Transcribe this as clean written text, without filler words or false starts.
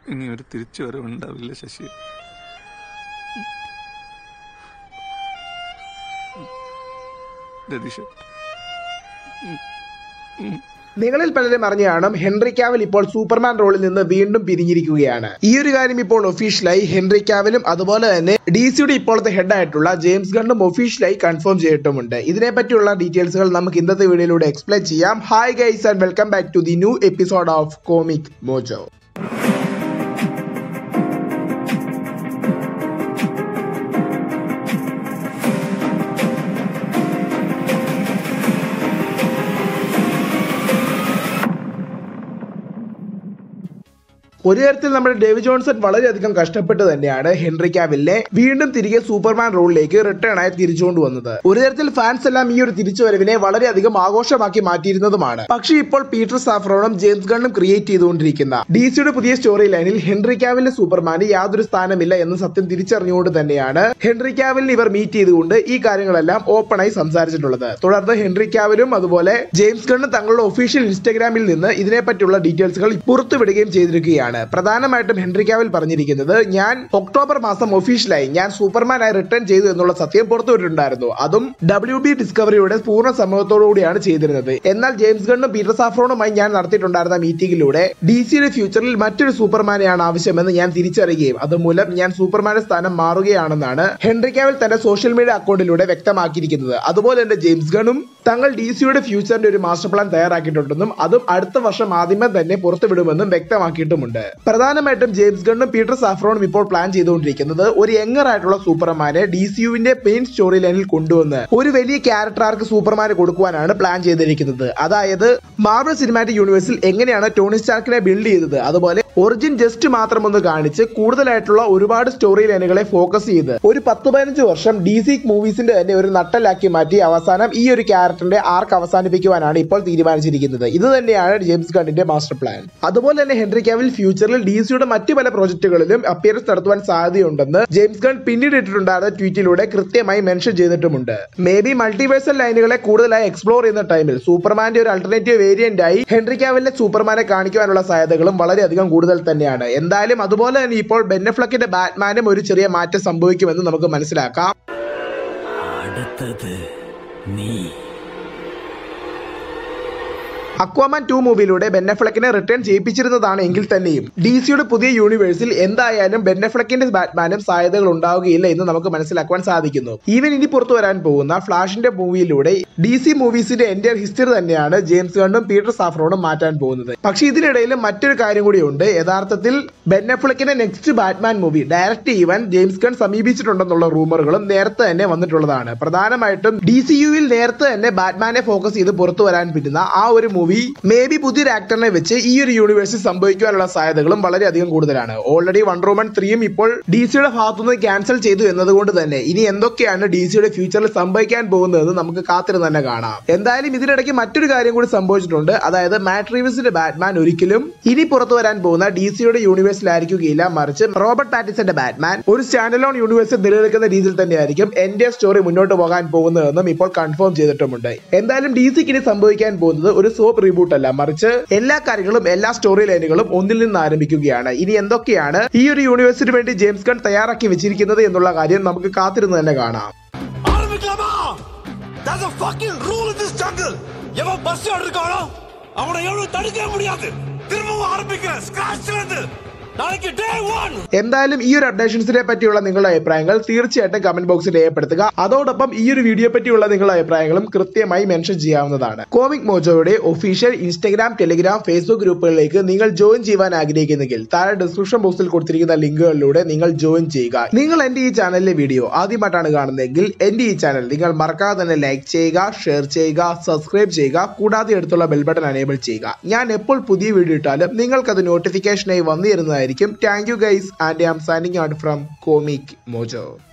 ഇനി ഒരു തിരിച്ചു വരവുണ്ടാവില്ല ശശി. രതീഷ്, നിങ്ങളിൽ പലരും അറിഞ്ഞ കാണും ഹെൻറി കാവിൽ ഇപ്പോൾ സൂപ്പർമാൻ റോളിൽ നിന്ന് വീണ്ടും പിരിഞ്ഞിരിക്കുകയാണ്. ഈ ഒരു കാര്യം ഇപ്പോൾ ഒഫീഷ്യലായി ഹെൻറി കാവിലും അതുപോലെ തന്നെ DC-യുടെ ഇപ്പോഴത്തെ ഹെഡ് ആയിട്ടുള്ള ജെയിംസ് ഗണ്ണും ഒഫീഷ്യലായി കൺഫേം ചെയ്തിട്ടുമുണ്ട്. ഇതിനെപ്പറ്റിയുള്ള ഡീറ്റെയിൽസുകൾ നമുക്ക് ഇന്നത്തെ വീഡിയോയിലൂടെ എക്സ്പ്ലെയിൻ ചെയ്യാം. Hi guys and welcome back to the new episode of Comic Mojo. ഒരു തരത്തിൽ നമ്മുടെ ഡേവിഡ് ജോൺസൺ വളരെയധികം കഷ്ടപ്പെട്ട് തന്നെയാണ് ഹെൻറി കാവിലിനെ വീണ്ടും തിരികെ സൂപ്പർമാൻ റോളിലേക്ക് റിട്ടേൺ ആയി തിരിച്ചുകൊണ്ട് വന്നത്. ഒരു തരത്തിൽ ഫാൻസ് എല്ലാം ഈ ഒരു തിരിച്ചുവരവിനെ വളരെയധികം ആഘോഷമാക്കി മാറ്റിയിരുന്നതുമാണ്. പക്ഷേ ഇപ്പോൾ പീറ്റർ സാഫ്രോണും ജെയിംസ് ഗണ്ണും ക്രിയേറ്റ് ചെയ്തുകൊണ്ടിരിക്കുന്ന DC-യുടെ പുതിയ സ്റ്റോറി ലൈനിൽ ഹെൻറി കാവിലിന്റെ സൂപ്പർമാന് യാതൊരു സ്ഥാനമില്ല എന്ന സത്യം തിരിച്ചറിഞ്ഞുകൊണ്ട് തന്നെയാണ് ഹെൻറി കാവിലിനെ ഇവർ മീറ്റ് ചെയ്തുകൊണ്ട് ഈ കാര്യങ്ങളെല്ലാം ഓപ്പണായി സംസാരിച്ചിട്ടുള്ളത്. തുടർന്ന് ഹെൻറി കാവിലും അതുപോലെ ജെയിംസ് ഗണ്ണും തങ്ങളുടെ ഒഫീഷ്യൽ ഇൻസ്റ്റാഗ്രാമിൽ നിന്ന് ഇതിനെപ്പറ്റിയുള്ള ഡീറ്റെയിൽസുകൾ പുറത്തുവിടുകയും ചെയ്തിരിക്കുകയാണ്. പ്രധാനമായിട്ടും ഹെൻറി കാവിൽ പറഞ്ഞിരിക്കുന്നത്, ഞാൻ ഒക്ടോബർ മാസം ഒഫീഷ്യലായി ഞാൻ സൂപ്പർമാനായി റിട്ടേൺ ചെയ്തു എന്നുള്ള സത്യം പുറത്തുവിട്ടിട്ടുണ്ടായിരുന്നു. അതും WB ഡിസ്കവറിയുടെ പൂർണ്ണ സമ്മതത്തോടുകൂടിയാണ് ചെയ്തിരുന്നത്. എന്നാൽ ജെയിംസ് ഗണ്ണും പീറ്റർ സാഫ്രോണുമായി ഞാൻ നടത്തിയിട്ടുണ്ടായിരുന്ന മീറ്റിംഗിലൂടെ DC-യുടെ ഫ്യൂച്ചറിൽ മറ്റൊരു സൂപ്പർമാനെയാണ് ആവശ്യമെന്ന് ഞാൻ തിരിച്ചറിയുകയും അതുമൂലം ഞാൻ സൂപ്പർമാന്റെ സ്ഥാനം മാറുകയാണെന്നാണ് ഹെൻറി കാവിൽ തന്റെ സോഷ്യൽ മീഡിയ അക്കൗണ്ടിലൂടെ വ്യക്തമാക്കിയിരിക്കുന്നത്. അതുപോലെ തന്നെ ജെയിംസ് ഗണ്ണും തങ്ങൾ DC-യുടെ ഫ്യൂച്ചറിന്റെ ഒരു മാസ്റ്റർ പ്ലാൻ തയ്യാറാക്കിയിട്ടുണ്ടെന്നും അതും അടുത്ത വർഷം ആദ്യമേ തന്നെ പുറത്തുവിടുമെന്നും വ്യക്തമാക്കിയിട്ടുമുണ്ട്. പ്രധാനമായിട്ടും ജെയിംസ് ഗണ്ണും പീറ്റർ സാഫ്രോണും ഇപ്പോൾ പ്ലാൻ ചെയ്തുകൊണ്ടിരിക്കുന്നത് ഒരു യങ്ങർ ആയിട്ടുള്ള സൂപ്പർമാനെ DCUവിന്റെ മെയിൻ സ്റ്റോറി ലൈനിൽ കൊണ്ടുവന്ന് ഒരു വലിയ ക്യാരക്ടർ ആർക്ക് സൂപ്പർമാന് കൊടുക്കുവാനാണ് പ്ലാൻ ചെയ്തിരിക്കുന്നത്. അതായത് മാർവൽ സിനിമാറ്റിക് യൂണിവേഴ്സിൽ എങ്ങനെയാണ് ടോണി സ്റ്റാർക്കിനെ ബിൽഡ് ചെയ്തത് അതുപോലെ ഒറിജിൻ ജസ്റ്റ് മാത്രം ഒന്ന് കാണിച്ച് കൂടുതലായിട്ടുള്ള ഒരുപാട് സ്റ്റോറി ലൈനുകളെ ഫോക്കസ് ചെയ്ത് ഒരു 10-15 വർഷം DC മൂവീസിന്റെ തന്നെ ഒരു നട്ടലാക്കി മാറ്റി അവസാനം ഈ ഒരു ക്യാരക്ടറിന്റെ ആർക്ക് അവസാനിപ്പിക്കുവാനാണ് ഇപ്പോൾ തീരുമാനിച്ചിരിക്കുന്നത്. ഇത് തന്നെയാണ് ജെയിംസ് ഗണ്ണിന്റെ മാസ്റ്റർ പ്ലാൻ. അതുപോലെ തന്നെ ഹെൻറി കാവിൽ ഫ്യൂച്ചറിൽ DC-യുടെ മറ്റു പല പ്രോജക്റ്റുകളിലും അപ്പിയറൻസ് നടത്തുവാൻ സാധ്യതയുണ്ടെന്ന് ജെയിംസ് ഗൺ പിന്നീട് ഇട്ടിട്ടുണ്ടായിരുന്ന ട്വീറ്റിലൂടെ കൃത്യമായി മെൻഷൻ ചെയ്തിട്ടുമുണ്ട്. മേ ബി മൾട്ടിവേഴ്സൽ ലൈനുകളെ കൂടുതലായി എക്സ്പ്ലോർ ചെയ്യുന്ന ടൈമിൽ സൂപ്പർമാന്റെ ഒരു അൾട്ടർനേറ്റീവ് വേരിയന്റ് ആയി ഹെൻറി കാവിലിനെ സൂപ്പർമാനെ കാണിക്കുവാനുള്ള സാധ്യതകളും വളരെയധികം കൂടുതൽ തന്നെയാണ്. എന്തായാലും അതുപോലെ തന്നെ ഇപ്പോൾ ബെൻ അഫ്ലെക്കിന്റെ ബാറ്റ്മാനും ഒരു ചെറിയ മാറ്റം സംഭവിക്കുമെന്ന് നമുക്ക് മനസ്സിലാക്കാം. അക്വാമാൻ 2 മൂവിയിലൂടെ ബെൻ അഫ്ലെക്കിനെ റിട്ടേൺ ചെയ്യിപ്പിച്ചിരുന്നതാണ് എങ്കിൽ തന്നെയും DC-യുടെ പുതിയ യൂണിവേഴ്സിൽ എന്തായാലും ബെൻ അഫ്ലെക്കിന്റെ ബാറ്റ്മാനും സാധ്യതകൾ ഉണ്ടാവുകയില്ല എന്ന് നമുക്ക് മനസ്സിലാക്കുവാൻ സാധിക്കുന്നു. ഈവൻ ഇനി പുറത്തു വരാൻ പോകുന്ന ഫ്ലാഷിന്റെ മൂവിയിലൂടെ DC മൂവീസിന്റെ എൻറ്റയർ ഹിസ്റ്ററി തന്നെയാണ് ജെയിംസ് ഗണ്ണും പീറ്റർ സാഫ്രോണും മാറ്റാൻ പോകുന്നത്. പക്ഷേ ഇതിനിടയിൽ മറ്റൊരു കാര്യം കൂടിയുണ്ട്. യഥാർത്ഥത്തിൽ ബെൻ അഫ്ലെക്കിന്റെ നെക്സ്റ്റ് ബാറ്റ്മാൻ മൂവി ഡയറക്റ്റ് ചെയ്യുവാൻ ജെയിംസ് ഗൺ സമീപിച്ചിട്ടുണ്ടെന്നുള്ള റൂമറുകളും നേരത്തെ തന്നെ വന്നിട്ടുള്ളതാണ്. പ്രധാനമായിട്ടും DCUവിൽ നേരത്തെ തന്നെ ബാറ്റ്മാനെ ഫോക്കസ് ചെയ്ത് പുറത്തു വരാൻ പറ്റുന്ന ആ ഒരു മൂവി മേ ബി പുതിയൊരു ആക്ടറിനെ വെച്ച് ഈ ഒരു യൂണിവേഴ്സിൽ സംഭവിക്കാനുള്ള സാധ്യതകളും വളരെയധികം കൂടുതലാണ്. ഓൾറെഡി വണ്ടർ വുമൻ 3 ഇപ്പോൾ DC-യുടെ ഭാഗത്തുനിന്ന് ക്യാൻസൽ ചെയ്തു എന്നതുകൊണ്ട് തന്നെ ഇനി എന്തൊക്കെയാണ് DC-യുടെ ഫ്യൂച്ചറിൽ സംഭവിക്കാൻ പോകുന്നതെന്ന് നമുക്ക് കാത്തിരുന്ന് തന്നെ കാണാം. എന്തായാലും ഇതിനിടയ്ക്ക് മറ്റൊരു കാര്യം കൂടി സംഭവിച്ചിട്ടുണ്ട്. അതായത് മാറ്റ് റീവ്സിന്റെ ബാറ്റ്മാൻ ഒരിക്കലും ഇനി പുറത്തു വരാൻ പോകുന്ന DC-യുടെ യൂണിവേഴ്സിലായിരിക്കുകയില്ല, മറിച്ച് റോബർട്ട് പാറ്റിൻസന്റെ ബാറ്റ്മാൻ ഒരു സ്റ്റാൻഡ് അലോൺ യൂണിവേഴ്സിൽ നിലനിൽക്കുന്ന രീതിയിൽ തന്നെയായിരിക്കും എന്റെ സ്റ്റോറി മുന്നോട്ട് പോകാൻ പോകുന്നതെന്നും ഇപ്പോൾ കൺഫേം ചെയ്തിട്ടുമുണ്ട്. എന്തായാലും DC-ക്ക് ഇനി സംഭവിക്കാൻ പോകുന്നത് ഒരു സോപ്പ് റീബൂട്ട് അല്ല, മറിച്ച് എല്ലാ കാര്യങ്ങളും എല്ലാ സ്റ്റോറി ലൈനുകളും ഒന്നിൽ നിന്ന് ആരംഭിക്കുകയാണ്. ഇനി എന്തൊക്കെയാണ് ഈ ഒരു യൂണിവേഴ്സിന് വേണ്ടി ജെയിംസ് ഗൺ തയ്യാറാക്കി വെച്ചിരിക്കുന്നത് എന്നുള്ള കാര്യം നമുക്ക് കാത്തിരുന്ന് തന്നെ കാണാം. എന്തായാലും ഈ ഒരു അപ്ഡേഷൻസിനെ പറ്റിയുള്ള നിങ്ങളുടെ അഭിപ്രായങ്ങൾ തീർച്ചയായിട്ടും കമന്റ് ബോക്സിൽ രേഖപ്പെടുത്തുക. അതോടൊപ്പം ഈ ഒരു വീഡിയോ പറ്റിയുള്ള നിങ്ങളുടെ അഭിപ്രായങ്ങളും കൃത്യമായി മെൻഷൻ ചെയ്യാവുന്നതാണ്. കോമിക് മോജോയുടെ ഒഫീഷ്യൽ ഇൻസ്റ്റാഗ്രാം, ടെലിഗ്രാം, ഫേസ്ബുക്ക് ഗ്രൂപ്പുകളിലേക്ക് നിങ്ങൾ ജോയിൻ ചെയ്യാൻ ആഗ്രഹിക്കുന്നെങ്കിൽ താഴെ ഡിസ്ക്രിപ്ഷൻ ബോക്സിൽ കൊടുത്തിരിക്കുന്ന ലിങ്കുകളിലൂടെ നിങ്ങൾ ജോയിൻ ചെയ്യുക. നിങ്ങൾ എന്റെ ഈ ചാനലിലെ വീഡിയോ ആദ്യമായിട്ടാണ് കാണുന്നതെങ്കിൽ എന്റെ ഈ ചാനൽ നിങ്ങൾ മറക്കാതെ തന്നെ ലൈക്ക് ചെയ്യുക, ഷെയർ ചെയ്യുക, സബ്സ്ക്രൈബ് ചെയ്യുക, കൂടാതെ അടുത്തുള്ള ബെൽ ബട്ടൺ എനേബിൾ ചെയ്യുക. ഞാൻ എപ്പോൾ പുതിയ വീഡിയോ ഇട്ടാലും നിങ്ങൾക്കത് നോട്ടിഫിക്കേഷനായി വന്നു തരുന്നതായിരിക്കും. Thank you guys, and I am signing out from Comic Mojo.